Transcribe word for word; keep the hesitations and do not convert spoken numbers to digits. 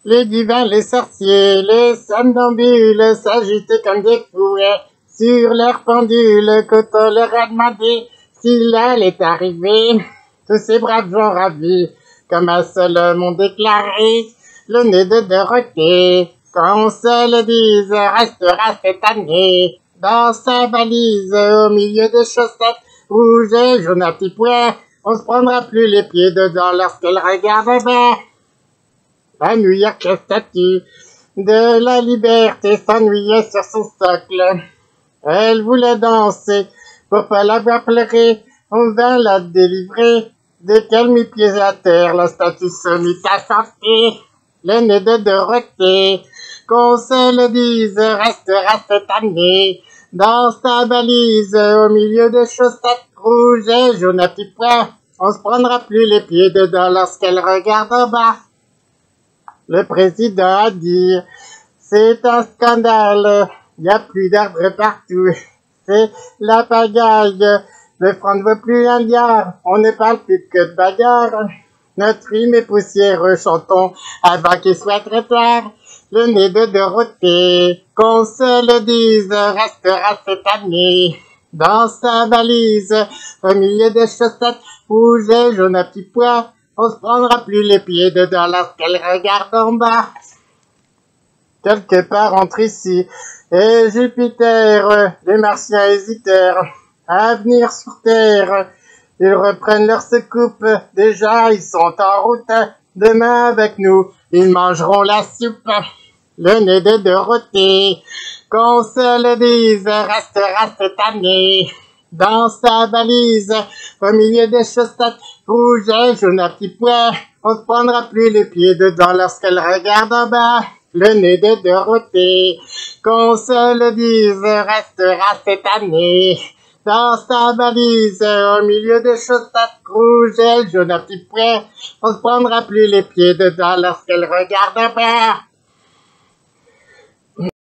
Les divins, les sorciers, les somnambules s'agitaient comme des fouets sur leur pendule quand on leur a demandé s'il allait arriver. Tous ces braves gens ravis, comme un seul homme ont déclaré le nez de Dorothée, quand on se le dise, restera cette année. Dans sa valise, au milieu des chaussettes rouges et jaunes à petits pois, on se prendra plus les pieds dedans lorsqu'elle regarde bas. La New York, la statue de la liberté, s'ennuyait sur son socle. Elle voulait danser pour pas la voir pleurer. On vint la délivrer. Dès qu'elle mit pied à terre, la statue se mit à chanter. Le nez de Dorothée, qu'on se le dise, restera cette année dans sa valise, au milieu des chaussettes rouges et jaunes à petits pois. On se prendra plus les pieds dedans lorsqu'elle regarde en bas. Le président a dit, c'est un scandale, il y a plus d'arbres partout, c'est la pagaille, le front ne veut plus un diable, on ne parle plus que de bagarre. Notre rime est poussiéreux, chantons avant qu'il soit très tard. Le nez de Dorothée, qu'on se le dise, restera cette année dans sa valise, au milieu des chaussettes rouges et jaunes à petits pois. On se prendra plus les pieds dedans lorsqu'elle regarde en bas. Quelque part entre ici et Jupiter, les Martiens hésitèrent à venir sur Terre. Ils reprennent leur secoupe, déjà ils sont en route. Demain avec nous, ils mangeront la soupe. Le nez de Dorothée, qu'on se le dise, restera cette année dans sa valise, au milieu des chaussettes rouges et jaunes à petits pois. On se prendra plus les pieds dedans lorsqu'elle regarde en bas. Le nez de Dorothée, qu'on se le dise, restera cette année dans sa valise, au milieu des chaussettes rouges et jaunes à petits pois. On se prendra plus les pieds dedans lorsqu'elle regarde en bas.